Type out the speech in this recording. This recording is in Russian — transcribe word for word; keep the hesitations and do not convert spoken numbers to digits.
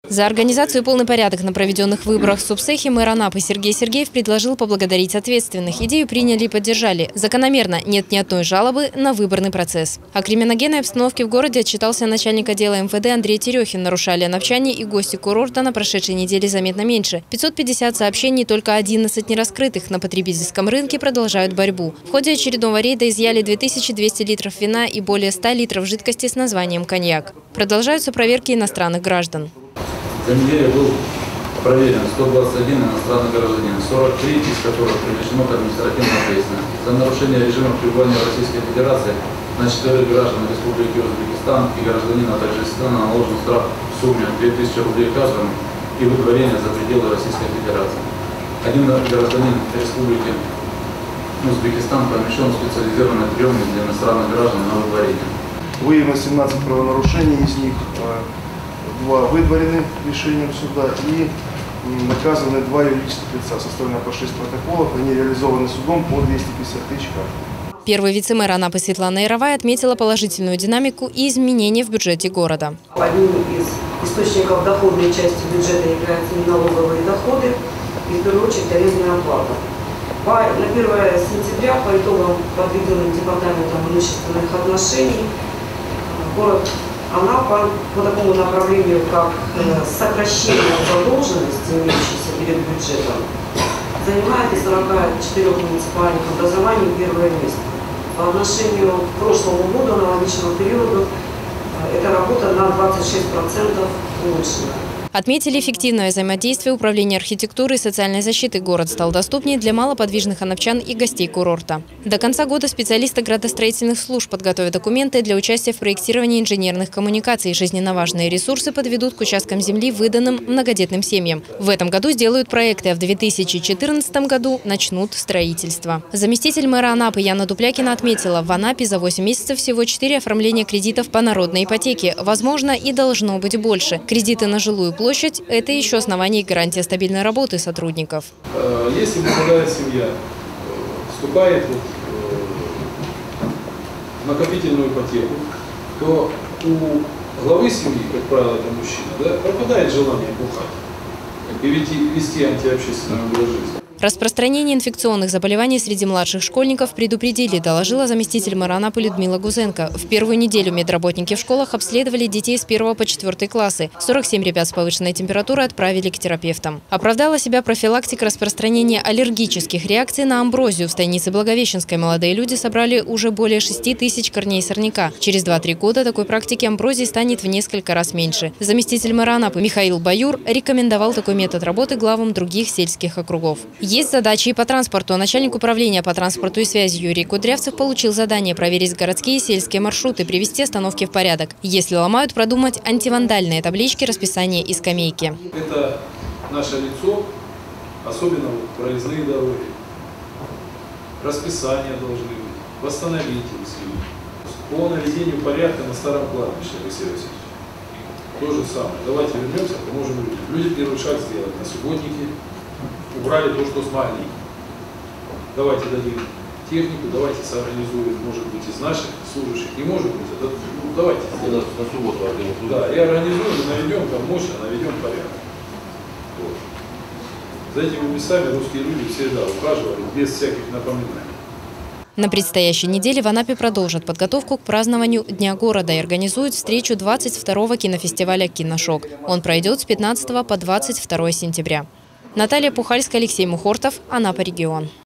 За организацию и полный порядок на проведенных выборах в субсехе мэр Анапы Сергей Сергеев предложил поблагодарить ответственных. Идею приняли и поддержали. Закономерно, нет ни одной жалобы на выборный процесс. О криминогенной обстановке в городе отчитался начальник отдела эм вэ дэ Андрей Терехин. Нарушали анапчане и гости курорта на прошедшей неделе заметно меньше. пятьсот пятьдесят сообщений, только одиннадцать нераскрытых. На потребительском рынке продолжают борьбу. В ходе очередного рейда изъяли две тысячи двести литров вина и более ста литров жидкости с названием коньяк. Продолжаются проверки иностранных граждан. За неделю был проверен сто двадцать один иностранных гражданин, сорок три из которых привлечено к административной ответственности. За нарушение режима пребывания в Российской Федерации на четырех граждан Республики Узбекистан и гражданина Таджикистана наложен штраф в сумме две тысячи рублей каждому и выдворение за пределы Российской Федерации. Один гражданин Республики Узбекистан помещен в специализированный приемник для иностранных граждан на выдворение. Выявлено семнадцать правонарушений, из них два выдворены решением суда и наказаны два юридических лица. Составлено по шесть протоколов, они реализованы судом по двести пятьдесят тысяч кар. Первый вице-мэр Анапы Светлана Яровая отметила положительную динамику и изменения в бюджете города. Одним из источников доходной части бюджета являются неналоговые доходы и, в первую очередь, арендная оплата. На первое сентября по итогам подведенных департаментом имущественных отношений город Анапа по такому направлению, как сокращение задолженности, имеющейся перед бюджетом, занимает из сорока четырёх муниципальных образований первое место. По отношению к прошлому году, аналогичному периоду, эта работа на двадцать шесть процентов улучшена. Отметили эффективное взаимодействие управления архитектуры и социальной защиты. Город стал доступнее для малоподвижных анапчан и гостей курорта. До конца года специалисты градостроительных служб подготовят документы для участия в проектировании инженерных коммуникаций. Жизненно важные ресурсы подведут к участкам земли, выданным многодетным семьям. В этом году сделают проекты, а в две тысячи четырнадцатом году начнут строительство. Заместитель мэра Анапы Яна Дуплякина отметила, в Анапе за восемь месяцев всего четыре оформления кредитов по народной ипотеке. Возможно, и должно быть больше. Кредиты на жилую площадь – это еще основание и гарантия стабильной работы сотрудников. Если попадает семья, вступает в накопительную ипотеку, то у главы семьи, как правило, это мужчина, да, пропадает желание бухать и вести антиобщественный образ жизни. Распространение инфекционных заболеваний среди младших школьников предупредили, доложила заместитель мэра Анапы Людмила Гузенко. В первую неделю медработники в школах обследовали детей с первого по четвёртый классы. сорок семь ребят с повышенной температурой отправили к терапевтам. Оправдала себя профилактика распространения аллергических реакций на амброзию. В станице Благовещенской молодые люди собрали уже более шести тысяч корней сорняка. Через два-три года такой практики амброзии станет в несколько раз меньше. Заместитель мэра Анапы Михаил Баюр рекомендовал такой метод работы главам других сельских округов. Есть задачи и по транспорту. Начальник управления по транспорту и связи Юрий Кудрявцев получил задание проверить городские и сельские маршруты, привести остановки в порядок. Если ломают, продумать антивандальные таблички, расписание и скамейки. Это наше лицо, особенно проездные дороги. Расписания должны быть, восстановительные. По наведению порядка на старом кладбище, Алексей Васильевич. То же самое. Давайте вернемся, поможем людям. Люди первый шаг сделать на субботнике. Убрали то, что смогли. Давайте дадим технику, давайте соорганизуем, может быть, из наших служащих, не может быть, это, ну, давайте. На субботу организуем. Да, и организуем, наведем там мощно, наведем порядок. Вот. За этими местами русские люди всегда ухаживали, без всяких напоминаний. На предстоящей неделе в Анапе продолжат подготовку к празднованию Дня города и организуют встречу двадцать второго кинофестиваля «Киношок». Он пройдет с пятнадцатого по двадцать второе сентября. Наталья Пухальская, Алексей Мухортов, Анапа регион.